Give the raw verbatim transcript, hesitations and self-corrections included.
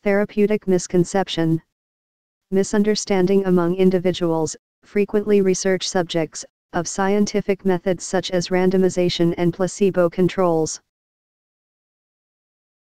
Therapeutic misconception. Misunderstanding among individuals, frequently research subjects, of scientific methods such as randomization and placebo controls.